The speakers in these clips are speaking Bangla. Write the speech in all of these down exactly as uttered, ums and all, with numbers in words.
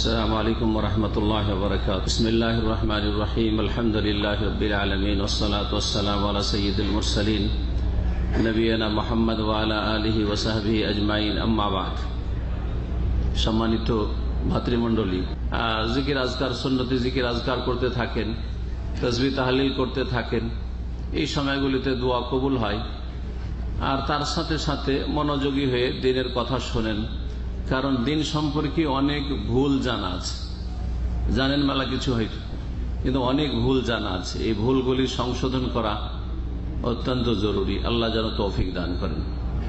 السلام عليكم ورحمة الله وبركاته. بسم الله الرحمن الرحيم. الحمد لله رب العالمين والصلاة والسلام على سيد المرسلين نبينا محمد وعلى آله وصحبه أجمعين. أما بعد, সম্মানিত ভাতৃমণ্ডলী, জিকির আজকার সুন্নতি জিকির আজকার করতে থাকেন, তাসবিহ তাহলিল করতে থাকেন। এই সময়গুলিতে দোয়া কবুল হয়, আর তার সাথে সাথে মনোযোগী হয়ে দিনের কথা শোনেন, কারণ দিন সম্পর্কে অনেক ভুল জানা আছে। জানেন মেলা কিছু হয়তো, কিন্তু অনেক ভুল জানা আছে। এই ভুলগুলি সংশোধন করা অত্যন্ত জরুরি। আল্লাহ যেন তৌফিক দান করেন।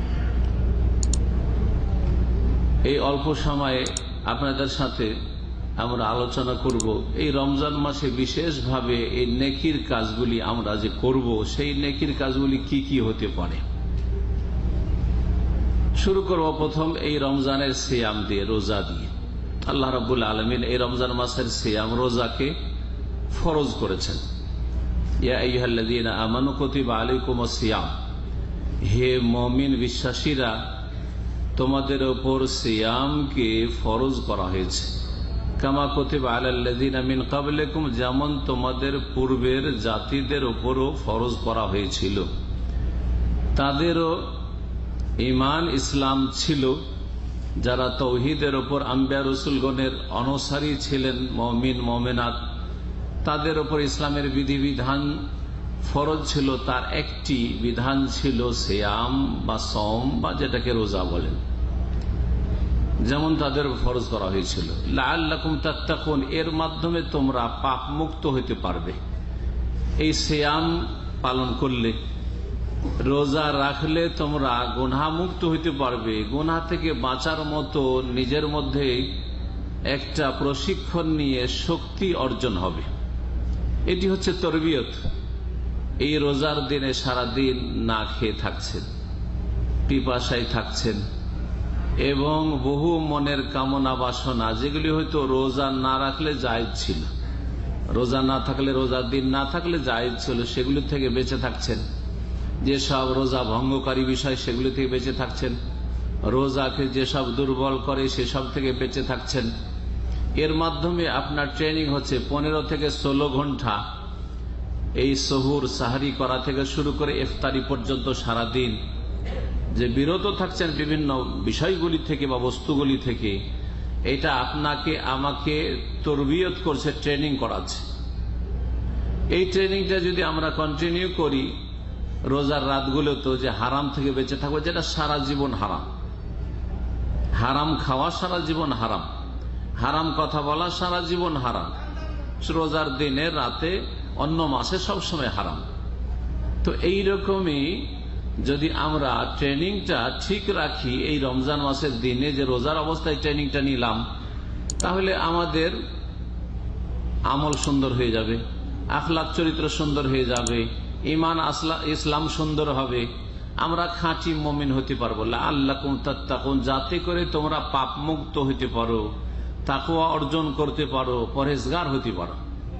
এই অল্প সময়ে আপনাদের সাথে আমরা আলোচনা করব এই রমজান মাসে বিশেষভাবে এই নেকির কাজগুলি আমরা যে করব, সেই নেকির কাজগুলি কি কি হতে পারে। শুরু করব প্রথম এই রমজানের সিয়াম দিয়ে, রোজা দিয়ে। আল্লাহ রাব্বুল আলামিন এই রমজান মাসের সিয়াম, রোজাকে ফরজ করেছেন। ইয়া আইয়ুহাল্লাযীনা আমানু কুতিবা আলাইকুমুস সিয়াম, হে মুমিন বিশ্বাসীরা, তোমাদের উপর সিয়ামকে ফরজ করা হয়েছে। কামা কুতিবা আলাল্লাযীনা মিন ক্বাবলিকুম, যেমন তোমাদের পূর্বের জাতিদের উপরও ফরজ করা হয়েছিল। তাদেরও ঈমান ইসলাম ছিল, যারা তৌহিদের উপর আম্বিয়া রাসূলগণের অনুসারী ছিলেন, মুমিন মুমিনাত, তাদের উপর ইসলামের বিধিবিধান ফরজ ছিল। তার একটি বিধান ছিল সিয়াম বা সওম, বা যেটাকে রোজা বলেন, যেমন তাদের ফরজ করা হয়েছিল। লাআল্লাকুম তাত্তাকুন, এর মাধ্যমে তোমরা পাপ মুক্ত হতে পারবে। এই সিয়াম পালন করলে, রোজা রাখলে তোমরা গুনাহ মুক্ত হইতে পারবে। গুনাহ থেকে বাঁচার মতো নিজের মধ্যে একটা প্রশিক্ষণ নিয়ে শক্তি অর্জন হবে। এটি হচ্ছে তরবিয়ত। এই রোজার দিনে সারা দিন না খেয়ে থাকছেন, পিপাসায় থাকছেন, এবং বহু মনের কামনা বাসনা, যেগুলি হয়তো রোজা না রাখলে জায়েজ ছিল, রোজা না থাকলে, রোজার দিন না থাকলে জায়েজ ছিল, সেগুলি থেকে বেঁচে থাকছেন। যেসব রোজা ভঙ্গকারী বিষয়, সেগুলি থেকে বেঁচে থাকছেন। রোজাকে যেসব দুর্বল করে, সেসব থেকে বেঁচে থাকছেন। এর মাধ্যমে আপনার ট্রেনিং হচ্ছে পনেরো থেকে ষোলো ঘন্টা এই সহুর সাহারি করা থেকে শুরু করে ইফতারি পর্যন্ত সারাদিন যে বিরত থাকছেন বিভিন্ন বিষয়গুলি থেকে বা বস্তুগুলি থেকে, এটা আপনাকে আমাকে তরবিয়ত করছে, ট্রেনিং করাচ্ছে। এই ট্রেনিংটা যদি আমরা কন্টিনিউ করি রোজার রাতগুলো, তো যে হারাম থেকে বেঁচে থাকবো, যেটা সারা জীবন হারাম, হারাম খাওয়া সারা জীবন হারাম, হারাম কথা বলা সারা জীবন হারাম, রোজার দিনে রাতে অন্য মাসে সবসময় হারাম। তো এইরকমই যদি আমরা ট্রেনিংটা ঠিক রাখি, এই রমজান মাসের দিনে যে রোজার অবস্থায় ট্রেনিংটা নিলাম, তাহলে আমাদের আমল সুন্দর হয়ে যাবে, আখলাক চরিত্র সুন্দর হয়ে যাবে, ঈমান ইসলাম সুন্দর হবে, আমরা খাঁটি মুমিন হতে পারবো। লাআল্লাকুম তাত্তাকুন, যাতে করে তোমরা পাপ মুক্ত হতে পারো, তাকওয়া অর্জন করতে পারো, পরহেজগার হতে পারো।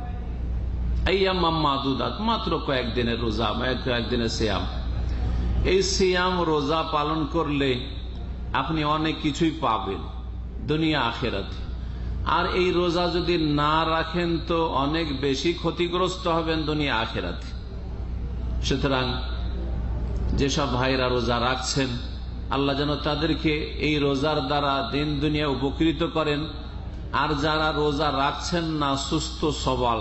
আইয়ামাম মাদুদাত, মাত্র কয়েকদিনের রোজা, কয়েকদিনের সিয়াম। এই সিয়াম রোজা পালন করলে আপনি অনেক কিছুই পাবেন দুনিয়া আখিরাতে। আর এই রোজা যদি না রাখেন তো অনেক বেশি ক্ষতিগ্রস্ত হবেন দুনিয়া আখিরাতে। সুতরাং যেসব ভাইরা রোজা রাখছেন, আল্লাহ যেন তাদেরকে এই রোজার দ্বারা দিন দুনিয়া উপকৃত করেন। আর যারা রোজা রাখছেন না, সুস্থ সবল,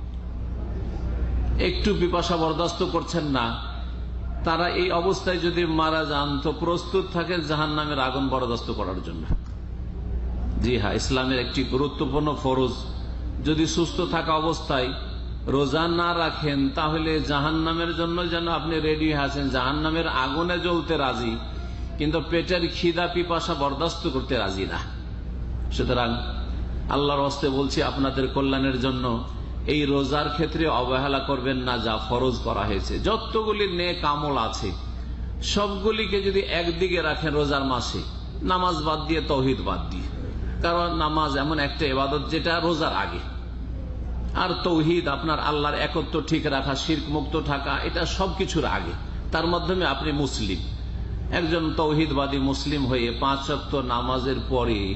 একটু পিপাসা বরদাস্ত করছেন না, তারা এই অবস্থায় যদি মারা যান তো প্রস্তুত থাকেন জাহান্নামের আগুন বরদাস্ত করার জন্য। জি হ্যাঁ, ইসলামের একটি গুরুত্বপূর্ণ ফরজ। যদি সুস্থ থাকা অবস্থায় রোজা না রাখেন, তাহলে জাহান্নামের জন্য যেন আপনি রেডি হয়ে আছেন, জাহান্নামের আগুনে জ্বলতে রাজি, কিন্তু পেটের খিদা পিপাসা বরদাস্ত করতে রাজি না। সুতরাং আল্লাহর হস্তে বলছি, আপনাদের কল্যাণের জন্য এই রোজার ক্ষেত্রে অবহেলা করবেন না, যা ফরজ করা হয়েছে। যতগুলি নেক আমল আছে সবগুলিকে যদি একদিকে রাখেন রোজার মাসে, নামাজ বাদ দিয়ে, তাওহীদ বাদ দিয়ে, কারণ নামাজ এমন একটা ইবাদত যেটা রোজার আগে, আর তাওহীদ আপনার আল্লাহর একত্ব ঠিক রাখা, শিরক মুক্ত থাকা, এটা সবকিছুর আগে। তার মাধ্যমে আপনি মুসলিম, একজন তাওহীদবাদী মুসলিম হয়ে পাঁচ ওয়াক্ত নামাজের পরে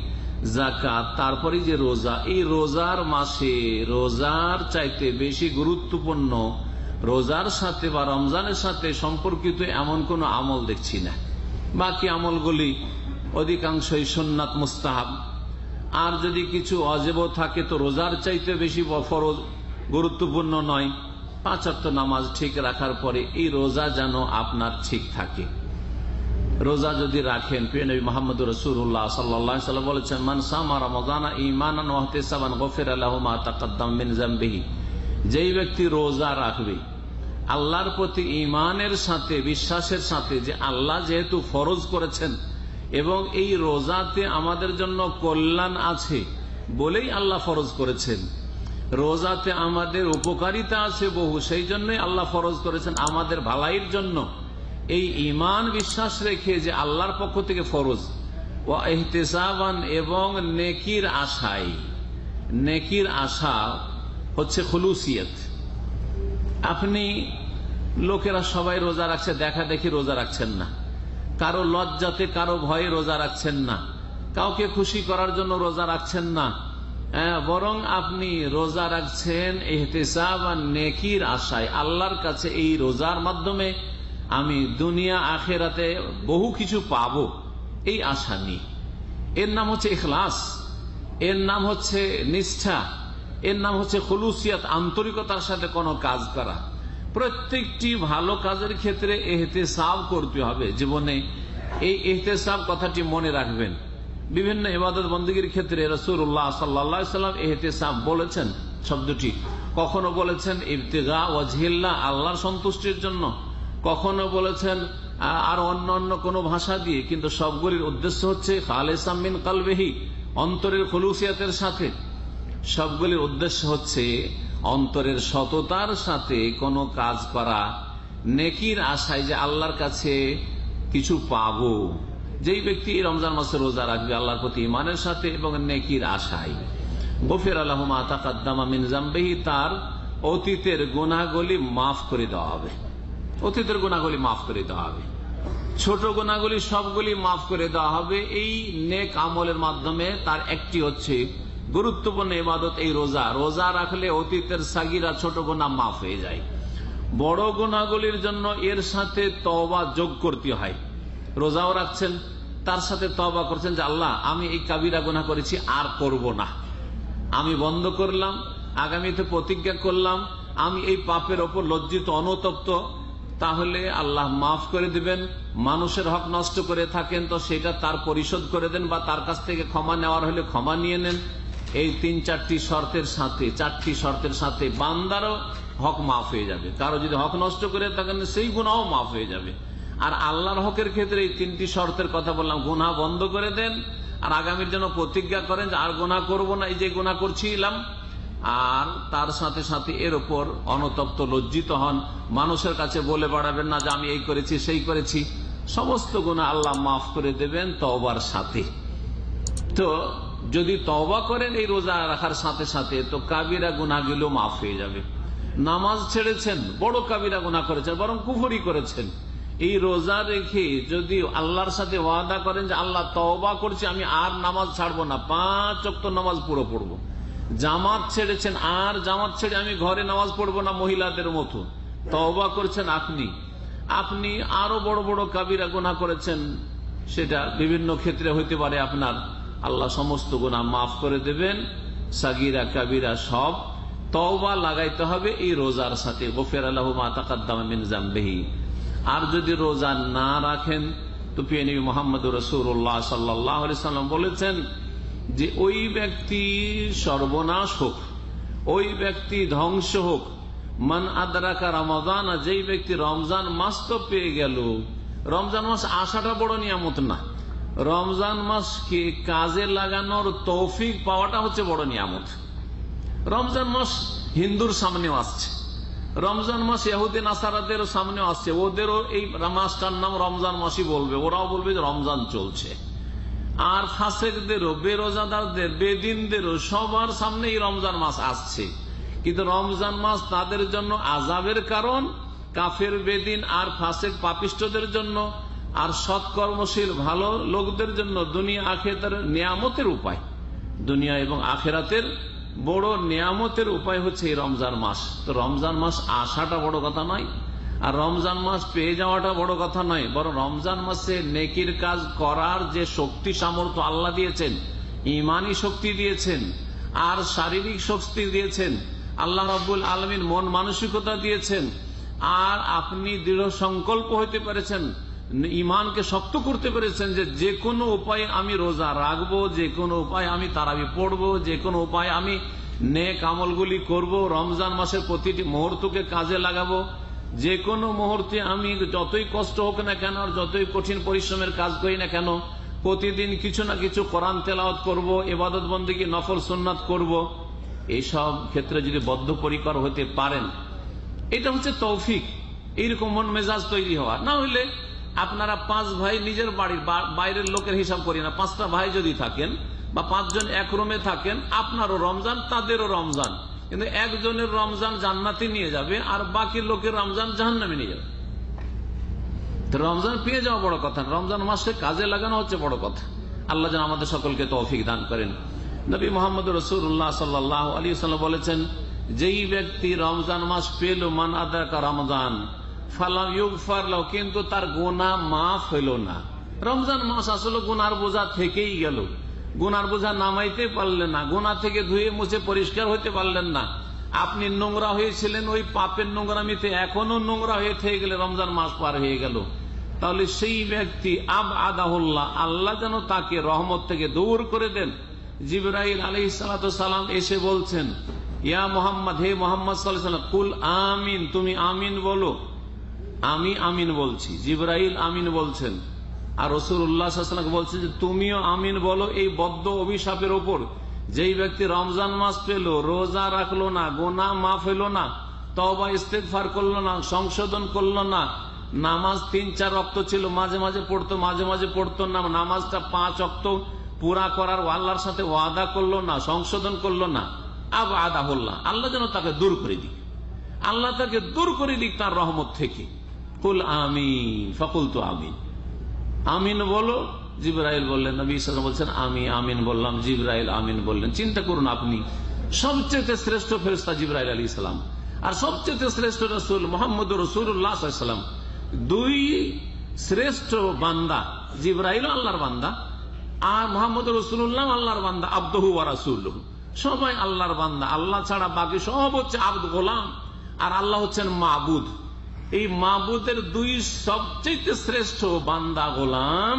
যাকাত, তারপরে যে রোজা, এই রোজার মাসে রোজার চাইতে বেশি গুরুত্বপূর্ণ রোজার সাথে বা রমজানের সাথে সম্পর্কিত এমন কোন আমল দেখছি না। বাকি আমলগুলি অধিকাংশই সুন্নাত মুস্তাহাব, আর যদি কিছু অজেব থাকে তো রোজার চাইতে বেশি ফরজ গুরুত্বপূর্ণ নয়। পাঁচ ওয়াক্ত নামাজ ঠিক রাখার পরে এই রোজা যেন আপনার ঠিক থাকে। রোজা যদি রাখেন, প্রিয় নবী মুহাম্মদ রাসূলুল্লাহ সাল্লাল্লাহু আলাইহি ওয়াসাল্লাম বলেছেন, মান সামা রমাদানা ঈমানান ওয়া ইহতিসাবান গুফিরা লাহু মা তাকাদ্দাম মিন যামবিহি। যেই ব্যক্তি রোজা রাখবে আল্লাহর প্রতি ঈমানের সাথে, বিশ্বাসের সাথে যে আল্লাহ যেহেতু ফরজ করেছেন এবং এই রোজাতে আমাদের জন্য কল্যাণ আছে বলেই আল্লাহ ফরজ করেছেন, রোজাতে আমাদের উপকারিতা আছে বহু, সেই জন্যই আল্লাহ ফরজ করেছেন আমাদের ভালাইয়ের জন্য। এই ঈমান বিশ্বাস রেখে যে আল্লাহর পক্ষ থেকে ফরজ, ওয়া ইহতিসাবান এবং নেকির আশায়, নেকির আশা হচ্ছে খুলুসিয়ত। আপনি লোকেরা সবাই রোজা রাখছে, দেখা দেখি রোজা রাখছেন না, কারো লজ্জাতে কারো ভয়ে রোজা রাখছেন না, কাউকে খুশি করার জন্য রোজা রাখছেন না, বরং আপনি রোজা রাখছেন ইহতিসাবান নেকির আশায়। আল্লাহর কাছে এই রোজার মাধ্যমে আমি দুনিয়া আখেরাতে বহু কিছু পাবো, এই আশা নিয়ে। এর নাম হচ্ছে ইখলাস, এর নাম হচ্ছে নিষ্ঠা, এর নাম হচ্ছে খুলুসিয়াত, আন্তরিকতার সাথে কোনো কাজ করা। প্রত্যেকটি ভালো কাজের ক্ষেত্রে ইহতিসাব করতে হবে জীবনে। এই ইহতিসাব কথাটি মনে রাখবেন। বিভিন্ন ইবাদত বন্দেগীর ক্ষেত্রে রাসূলুল্লাহ সাল্লাল্লাহু আলাইহি ওয়াসাল্লাম ইহতিসাব বলেছেন শব্দটি, কখনো বলেছেন ইবতিগা ওয়াজহিল্লাহ, আল্লাহর সন্তুষ্টির জন্য, কখনো বলেছেন আর অন্য অন্য কোন ভাষা দিয়ে, কিন্তু সবগুলির উদ্দেশ্য হচ্ছে খালিসাম মিন কলবিহি, অন্তরের খুলুসিয়াতের সাথে। সবগুলির উদ্দেশ্য হচ্ছে অন্তরের সততার সাথে কোনো কাজ করা, নেকির আশায় যে আল্লাহর কাছে কিছু পাবো। যেই ব্যক্তি রমজান মাসে রোজা রাখবে আল্লাহর প্রতি ঈমানের সাথে এবং নেকির আশায়, গফিরা লাহু মা তাকাদ্দামা মিন যামবিহি, তার অতীতের গুনাহগুলি মাফ করে দেওয়া হবে। অতীতের গুনাহগুলি মাফ করে দেওয়া হবে, ছোট গুনাহগুলি সবগুলি মাফ করে দেওয়া হবে এই নেক আমলের মাধ্যমে। তার একটি হচ্ছে গুরুত্বপূর্ণ ইবাদত এই রোজা। রোজা রাখলে অতীতের সাগিরা ছোট গুনাহ মাফ হয়ে যায়। বড় গুনাহগুলির জন্য এর সাথে তওবা যোগ করতে হয়। রোজাও রাখছেন, তার সাথে তওবা করছেন যে আল্লাহ আমি এই কাবিরা গুনাহ করেছি, আর করব না, আমি বন্ধ করলাম, আগামীতে প্রতিজ্ঞা করলাম আমি এই পাপের ওপর লজ্জিত অনুতপ্ত, তাহলে আল্লাহ মাফ করে দিবেন। মানুষের হক নষ্ট করে থাকেন তো সেটা তার পরিশোধ করে দেন, বা তার কাছ থেকে ক্ষমা নেওয়ার হলে ক্ষমা নিয়ে নেন। এই তিন চারটি শর্তের সাথে, চারটি শর্তের সাথে বান্দারও হক মাফ হয়ে যাবে। কারো যদি হক নষ্ট করে থাকেন সেই গুনাহও মাফ হয়ে যাবে। আর আল্লাহর হকের ক্ষেত্রে এই তিনটি শর্তের কথা বললাম, গুনাহ বন্ধ করে দেন, আর আগামীর জন্য প্রতিজ্ঞা করেন যে আর গুনাহ করব না, এই যে গুনাহ করছিলাম, আর তার সাথে সাথে এর উপর অনুতপ্ত লজ্জিত হন, মানুষের কাছে বলে বেড়াবেন না যে আমি এই করেছি সেই করেছি। সমস্ত গুনাহ আল্লাহ মাফ করে দেবেন তওবার সাথে। তো যদি তওবা করেন এই রোজা রাখার সাথে সাথে, তো কাবিরা গুনাহগুলো মাফ হয়ে যাবে। নামাজ ছেড়েছেন, বড় কাবিরা গুনাহ করেছেন, বরং কুফরি করেছেন, এই রোজা রেখে যদি আল্লাহর সাথে ওয়াদা করেন যে আল্লাহ তওবা করছি, আমি আর নামাজ ছাড়বো না, পাঁচ ওয়াক্ত নামাজ পুরো পড়বো। জামাত ছেড়েছেন, আর জামাত ছেড়ে আমি ঘরে নামাজ পড়বো না মহিলাদের মতো, তওবা করছেন আপনি। আপনি আরো বড় বড় কাবিরা গুনাহ করেছেন, সেটা বিভিন্ন ক্ষেত্রে হইতে পারে আপনার, আল্লাহ সমস্ত গুনাহ মাফ করে দেবেন, সাগিরা কাবিরা সব। তওবা লাগাইতে হবে এই রোজার সাথে, গফিরা লাহু মা তাকাদ্দামা মিন যামবিহি। আর যদি রোজা না রাখেন তো প্রিয় নবী মুহাম্মদ রাসূলুল্লাহ সাল্লাল্লাহু আলাইহি ওয়াসাল্লাম বলেছেন যে ওই ব্যক্তি সর্বনাশ হোক, ওই ব্যক্তি ধ্বংস হোক, মান আদরাকা রমাদান, যেই ব্যক্তি রমজান মাস তো পেয়ে গেল। রমজান মাস আসাটা বড় নিয়ামত না, রমজান মাসকে কাজে লাগানোর তৌফিক পাওয়াটা হচ্ছে বড় নিয়ামত। রমজান মাস হিন্দুর সামনেও আসছে, রমজান মাস ইহুদি নাসারাদের সামনেও আসছে, ওদেরও এই মাসটার নাম রমজান মাসই বলবে, ওরাও বলবে যে রমজান চলছে। আর ফাসেকদেরও, বেরোজাদারদের, বেদিনদেরও সবার সামনে এই রমজান মাস আসছে। কিন্তু রমজান মাস তাদের জন্য আযাবের কারণ, কাফের, বেদিন আর ফাসেক পাপিষ্ঠদের জন্য, আর সৎকর্মশীল ভালো লোকদের জন্য দুনিয়া আখিরাতের নিয়ামতের উপায়। দুনিয়া এবং আখেরাতের বড় নিয়ামতের উপায় হচ্ছে এই রমজান মাস। তো রমজান মাস আসাটা বড় কথা নয়, আর রমজান মাস পেয়ে যাওয়াটা বড় কথা নয়, বরং রমজান মাসে নেকির কাজ করার যে শক্তি সামর্থ্য আল্লাহ দিয়েছেন, ইমানি শক্তি দিয়েছেন, আর শারীরিক শক্তি দিয়েছেন, আল্লাহ রাব্বুল আলামিন মন মানসিকতা দিয়েছেন, আর আপনি দৃঢ় সংকল্প হইতে পেরেছেন, ইমানকে শক্ত করতে পেরেছেন যে যে কোনো উপায়ে আমি রোজা রাখবো, যে কোনো উপায়ে আমি তারাবি পড়বো, যে কোনো উপায়ে আমি নেক আমলগুলি করব, রমজান মাসের প্রতিটি মুহূর্তকে কাজে লাগাবো, যে কোনো মুহূর্তে আমি যতই কষ্ট হোক না কেন আর যতই কঠিন পরিশ্রমের কাজ করি না কেন প্রতিদিন কিছু না কিছু কোরআন তেলাওয়াত করব, ইবাদত বন্দেগী নফল সুন্নাত করব। এইসব ক্ষেত্রে যদি বদ্ধপরিকর হতে পারেন, এটা হচ্ছে তৌফিক। এইরকম মন মেজাজ তৈরি হওয়া। না হইলে আপনারা পাঁচ ভাই নিজের বাড়ির বাইরের লোকের হিসাব করি না, পাঁচটা ভাই যদি থাকেন বা পাঁচজন এক রুমে থাকেন, আপনারও রমজান তাদেরও রমজান, কিন্তু একজনের রমজান জান্নাতে নিয়ে যাবে আর বাকি লোকের রমজান জাহান্নামে নিয়ে যাবে। রমজান পেয়ে যাওয়া বড় কথা, রমজান মাসে কাজে লাগানো হচ্ছে বড় কথা। আল্লাহ যেন আমাদের সকলকে তৌফিক দান করেন। নবী মুহাম্মদ রাসূলুল্লাহ সাল্লাল্লাহু আলাইহি ওয়াসাল্লাম বলেছেন, যেই ব্যক্তি রমজান মাস পেল, মান আদাকা রমজান ফালাম ইউগফার লাহু, কিন্তু তার গুনাহ মাফ হইল না। রমজান মাস আসলে গুনার বোঝা থেকেই গেল, গুনার বোঝা নামাইতে পারলেন না, গুনাহ থেকে ধুয়ে মুছে পরিষ্কার হইতে পারলেন না। আপনি নোংরা হয়েছিলেন ওই পাপের নোংরামিতে, এখনো নোংরা হয়ে থেকে গেলে রমজান মাস পার হয়ে গেল। তাহলে সেই ব্যক্তি আব আদাহুল্লাহ, আল্লাহ যেন তাকে রহমত থেকে দূর করে দেন। জিবরাইল আলাইহিস সালাতু সালাম এসে বলছেন, ইয়া মুহাম্মদ, হে মুহাম্মদ সাল্লাল্লাহু আলাইহি ওয়াসাল্লাম, কুল আমিন, তুমি আমিন বলো। আমি আমিন বলছি, জিবরাইল আমিন বলছেন, আর রাসূলুল্লাহ সাল্লাল্লাহু আলাইহি ওয়াসাল্লাম বলছেন যে তুমিও আমিন বলো এই বদ্ধ অভিশাপের ওপর। যেই ব্যক্তি রমজান মাস পেল, রোজা রাখলো না, গুনাহ মাফ হইল না, তওবা ইস্তেগফার করলো না, সংশোধন করলো না, নামাজ তিন চার ওয়াক্ত ছিল, মাঝে মাঝে পড়তো মাঝে মাঝে পড়তো না, নামাজটা পাঁচ ওয়াক্ত পুরা করার আল্লাহর সাথে ওয়াদা করলো না, সংশোধন করলো না, আব আদাহুল্লাহ, আল্লাহ যেন তাকে দূর করে দিক, আল্লাহ তাকে দূর করে দিক তার রহমত থেকে। কুল আমিন, ফাকুলতু আমিন, আমিন বলো। জিবরাইল বললেন, নবী সাল্লাল্লাহু আলাইহি ওয়াসাল্লাম বলছেন আমি আমিন বললাম, জিবরাইল আমিন বললেন। চিন্তা করুন, আপনি সবচেয়ে শ্রেষ্ঠ ফেরেশতা জিবরাইল আলাইহিস সালাম, আর সবচেয়ে শ্রেষ্ঠ রাসূল মুহাম্মদুর রাসূলুল্লাহ সাল্লাল্লাহু আলাইহি ওয়াসাল্লাম, দুই শ্রেষ্ঠ বান্দা। জিবরাইল আল্লাহর বান্দা আর মুহাম্মদুর রাসূলুল্লাহ আল্লাহর বান্দা, আবদুহু ওয়া রাসূলুহু, সবাই আল্লাহর বান্দা। আল্লাহ ছাড়া বাকি সব হচ্ছে আবদ, গোলাম, আর আল্লাহ হচ্ছেন মাবুদ। এই মাবুদের দুই সবচেয়ে শ্রেষ্ঠ বান্দা গোলাম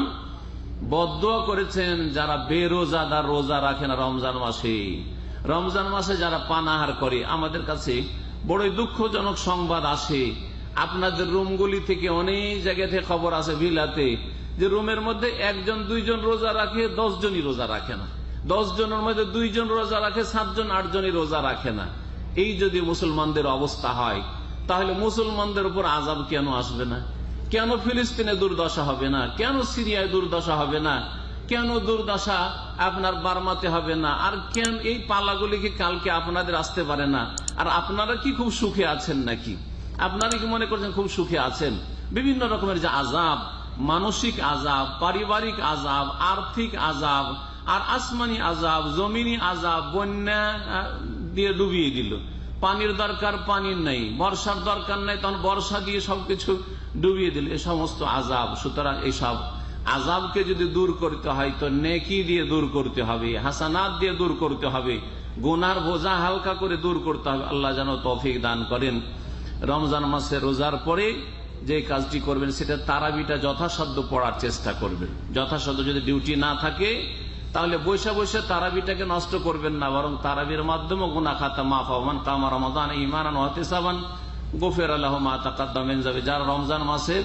বদদুয়া করেছেন যারা বেরোজাদার, রোজা রাখে না রমজান মাসে। রমজান মাসে যারা পানাহার করে, আমাদের কাছে বড়ই দুঃখজনক সংবাদ আসে, আপনাদের রুমগুলি থেকে অনেক জায়গা থেকে খবর আসে ভিলাতে, যে রুমের মধ্যে একজন দুইজন রোজা রাখে, দশ জনই রোজা রাখে না, দশ জনের মধ্যে দুইজন রোজা রাখে, সাতজন আটজনই রোজা রাখে না। এই যদি মুসলমানদের অবস্থা হয়, তাহলে মুসলমানদের উপর আযাব কেন আসবে না? কেন ফিলিস্তিনে দুর্দশা হবে না? কেন সিরিয়ায় দুর্দশা হবে না? কেন দুর্দশা আপনার বার্মাতে হবে না? আর কেন এই পালাগুলি কি কালকে আপনাদের আসতে পারে না? আর আপনারা কি খুব সুখে আছেন নাকি? আপনারা কি মনে করছেন খুব সুখে আছেন? বিভিন্ন রকমের যে আযাব, মানসিক আযাব, পারিবারিক আযাব, আর্থিক আযাব, আর আসমানি আযাব, জমিনি আযাব, বন্যা দিয়ে ডুবিয়ে দিল, পানির দরকার পানি নেই, বর্ষার দরকার নেই, তখন বর্ষা দিয়ে সবকিছু ডুবিয়ে দিল, এ সমস্ত আযাব। সুতরাং এইসব আযাবকে যদি দূর করতে হয় তো নেকি দিয়ে দূর করতে হবে, হাসানাত দিয়ে দূর করতে হবে, গুনার বোঝা হালকা করে দূর করতে হবে। আল্লাহ যেন তৌফিক দান করেন। রমজান মাসে রোজার পরে যে কাজটি করবেন সেটা তারাবিটা যথাসাধ্য পড়ার চেষ্টা করবেন। যথাসাধ্য যদি ডিউটি না থাকে তাহলে বৈশা বৈশা তারাবিটাকে নষ্ট করবেন না, বরং তারাবির মাধ্যমে গুনাহ খাতা মাফ হবে। মান কামা রমাদান ঈমানান ওয়া ইহতিসাবান গুফিরা লাহু মা তাকাদ্দামা মিন যামবি। যারা রমজান মাসের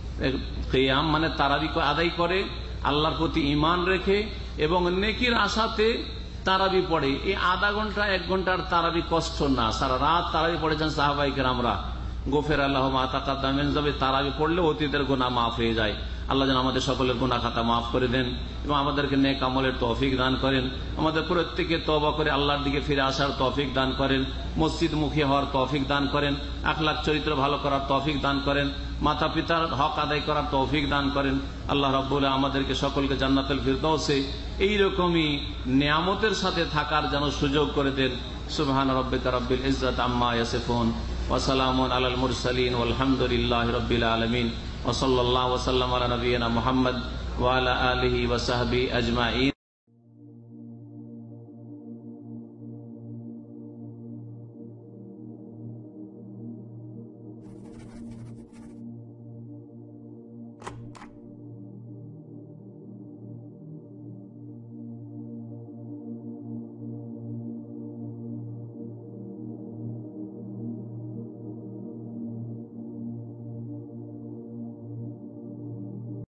কিয়াম মানে তারাবি আদায় করে, আল্লাহর প্রতি ঈমান রেখে এবং নেকির আশাতে তারাবি পড়ে, এই আধা ঘন্টা এক ঘন্টার তারাবি কষ্ট না, সারা রাত তারাবি পড়েছেন সাহাবায়ে কেরামরা। গুফিরা লাহু মা তাকাদ্দামা মিন যামবি, তারাবি পড়লে অতীতের গুনাহ মাফ হয়ে যায়। আল্লাহ যেন আমাদের সকলের গুনাহ খাতা মাফ করে দেন এবং আমাদেরকে নেক আমলের তৌফিক দান করেন। আমাদের প্রত্যেককে তওবা করে আল্লাহর দিকে ফিরে আসার তৌফিক দান করেন, মসজিদ মুখী হওয়ার তৌফিক দান করেন, আখলাক চরিত্র ভালো করার তৌফিক দান করেন, মাতা পিতার হক আদায় করার তৌফিক দান করেন। আল্লাহ রাব্বুল আমাদেরকে সকলকে জান্নাতুল ফিরদাউসে এইরকমই নিয়ামতের সাথে থাকার যেন সুযোগ করে দেন। সুবহান রাব্বিকা রাব্বিল ইজ্জাতি আম্মা ইয়াসিফুন ওয়া সালামুন আলাল মুরসালিন ওয়ালহামদুলিল্লাহি রাব্বিল আলামিন ওয়া সাল্লাল্লাহু ওয়া সাল্লাম আলা নাবিয়িনা মুহাম্মদ ওয়া আলা আলিহি ওয়া সাহবিহি আজমাইন।